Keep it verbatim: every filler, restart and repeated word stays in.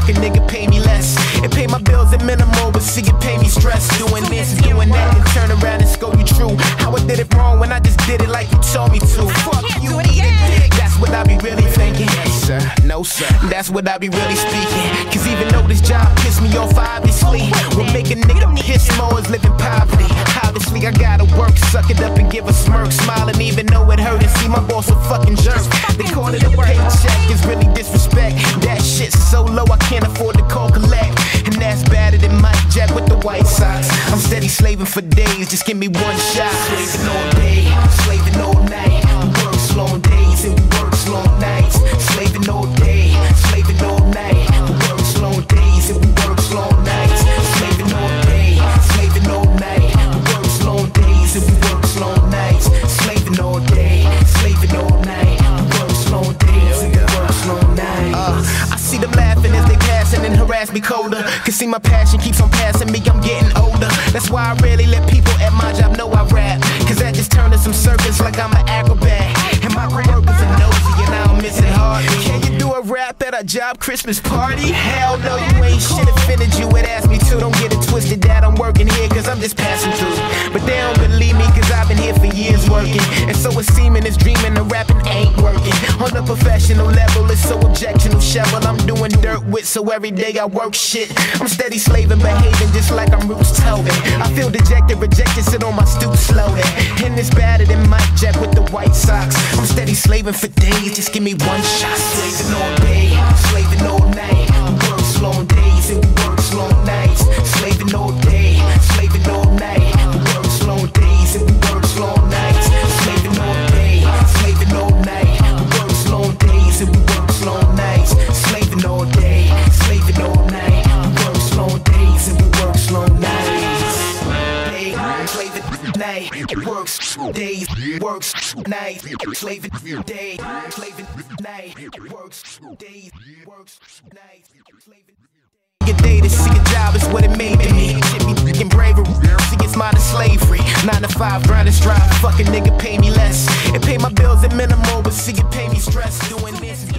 fucking nigga pay me less. It pay my bills at minimal, but see it pay me stress. Doing this, doing that, and turn around and scold you true. How I did it wrong when I just did it like you told me to. Fuck you, eat a dick. That's what I be really thinking. Yes, sir, no sir, that's what I be really speaking. Cause even though this job pissed me off, obviously, what make a nigga piss more is living poverty. Obviously, I gotta work, suck it up and give a smirk, smiling even though it hurt, and see my boss a fucking jerk. They call it a paycheck, it's really disrespect. That shit's so low I can't afford to call collect. And that's better than Mike Jack with the White Sox. I'm steady slaving for days, just give me one shot. Slaving all day, slaving all night. We work long days and we work long nights. Slaving all day, slaving all night. We work long days and we work long nights. Slaving all day, slaving all night. We work long days and we work long nights. Slaving all day, slaving all night. We work long days and we work long nights. Uh, I see them laughing as they passing and harass me colder. Cause see my passion keeps on passing me, I'm getting older. That's why I rarely let people at my job know I rap. Cause that just turned to some circus like I'm an acrobat. And my coworkers are nosy and I don't miss it hardly. Can you do a rap at a job Christmas party? Hell no, you ain't shit. Offended you would ask me to. Don't get it twisted that I'm working here cause I'm just passing through. But they don't believe me cause I've been here for years working. And so it's seeming it's dreaming the rapping ain't working. On a professional level it's so objectional shovel I'm doing dirt with, so every day I work shit. I'm steady slaving, behaving just like I'm Roots Tobin. I feel dejected, rejected, sit on my stoop slowly. And it's better than Mike Jack with the White Sox. I'm steady slaving for days, just give me one shot. Slaving all day, slaving all night. We work long days and we work long nights. Slaving all day, slaving all night. We work long days and we work long nights. Slaving all day, slaving all night. We work long days and we work long nights. Slaving all day, slaving all night. We work long days and we work long nights. Day, slaving night, works days, works night. Slaving day, slaving night, works days, works night. Your day to see a job is what it made to me. Shit be freaking bravery, see it's mine is slavery. Nine to five, grind and strive, fucking nigga pay me less. It pay my bills at minimal, but see it pay me stress. Doing this